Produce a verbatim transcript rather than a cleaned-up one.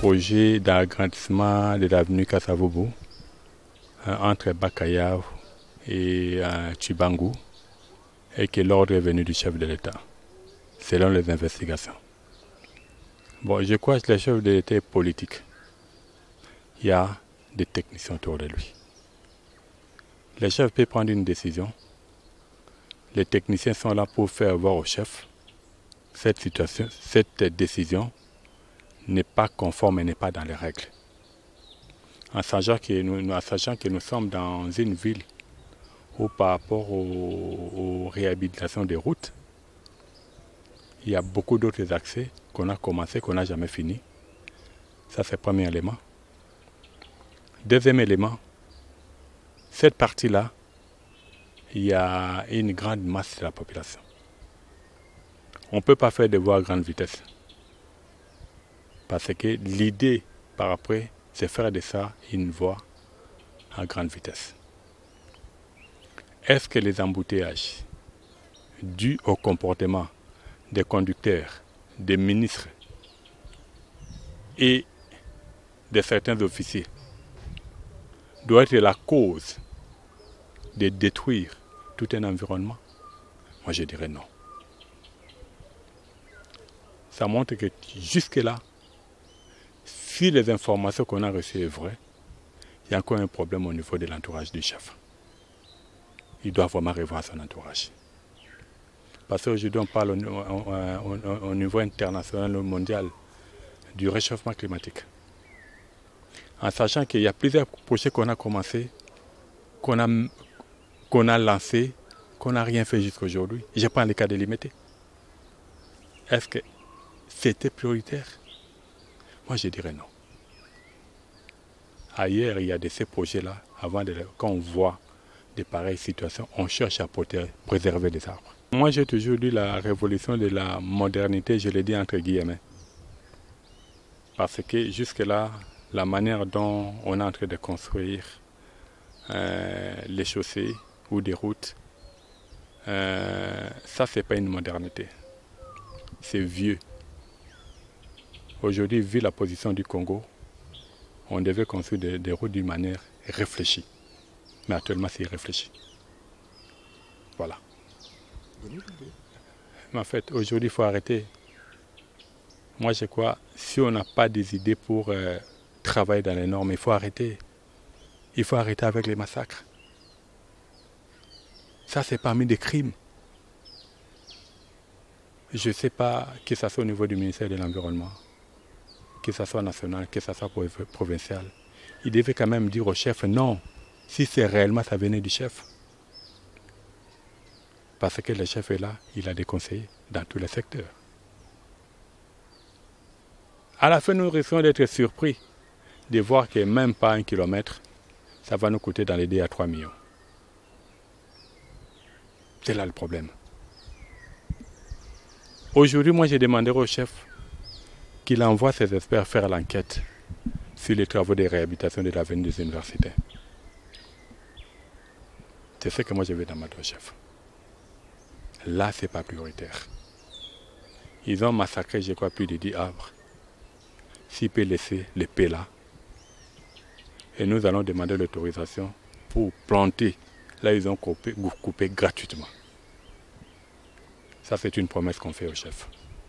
projet d'agrandissement de l'avenue Kasavubu euh, entre Bakayav et euh, Chibangu et que l'ordre est venu du chef de l'État, selon les investigations. Bon, je crois que le chef de l'État est politique. Il y a des techniciens autour de lui. Le chef peut prendre une décision. Les techniciens sont là pour faire voir au chef cette situation, cette décision n'est pas conforme et n'est pas dans les règles. En sachant que nous, en sachant que nous sommes dans une ville où par rapport aux, aux réhabilitations des routes, il y a beaucoup d'autres accès qu'on a commencé, qu'on n'a jamais fini. Ça, c'est le premier élément. Deuxième élément, cette partie-là, il y a une grande masse de la population. On ne peut pas faire des voies à grande vitesse. Parce que l'idée, par après, c'est faire de ça une voie à grande vitesse. Est-ce que les embouteillages dus au comportement des conducteurs, des ministres et de certains officiers doivent être la cause de détruire tout un environnement? Moi, je dirais non. Ça montre que jusque-là, si les informations qu'on a reçues sont vraies, il y a encore un problème au niveau de l'entourage du chef. Il doit vraiment revoir son entourage. Parce qu'aujourd'hui, on parle au, au, au, au niveau international, mondial, du réchauffement climatique. En sachant qu'il y a plusieurs projets qu'on a commencés, qu'on a, qu'on a lancés, qu'on n'a rien fait jusqu'à aujourd'hui. Je prends le cas de l'I M E T. Est-ce que c'était prioritaire? Moi, je dirais non. Ailleurs, il y a de ces projets-là, avant de, quand on voit de pareilles situations, on cherche à préserver les arbres. Moi, j'ai toujours dit la révolution de la modernité, je l'ai dit entre guillemets. Parce que jusque-là, la manière dont on est en train de construire euh, les chaussées ou des routes, euh, ça, ce n'est pas une modernité. C'est vieux. Aujourd'hui, vu la position du Congo, on devait construire des, des routes d'une manière réfléchie. Mais actuellement, c'est irréfléchi. Voilà. Mais en fait, aujourd'hui, il faut arrêter. Moi, je crois, si on n'a pas des idées pour euh, travailler dans les normes, il faut arrêter. Il faut arrêter avec les massacres. Ça, c'est parmi des crimes. Je ne sais pas que ce soit au niveau du ministère de l'Environnement, que ce soit national, que ce soit provincial. Il devait quand même dire au chef non, si c'est réellement ça venait du chef. Parce que le chef est là, il a des conseillers dans tous les secteurs. À la fin, nous risquons d'être surpris de voir que même pas un kilomètre, ça va nous coûter dans les deux à trois millions. C'est là le problème. Aujourd'hui, moi, j'ai demandé au chef qu'il envoie ses experts faire l'enquête sur les travaux de réhabilitation de l'avenue des universités. C'est ce que moi je vais demander au chef. Là, ce n'est pas prioritaire. Ils ont massacré, je crois, plus de dix arbres. S'il peut laisser les paix là, et nous allons demander l'autorisation pour planter. Là, ils ont coupé, coupé gratuitement. Ça, c'est une promesse qu'on fait au chef.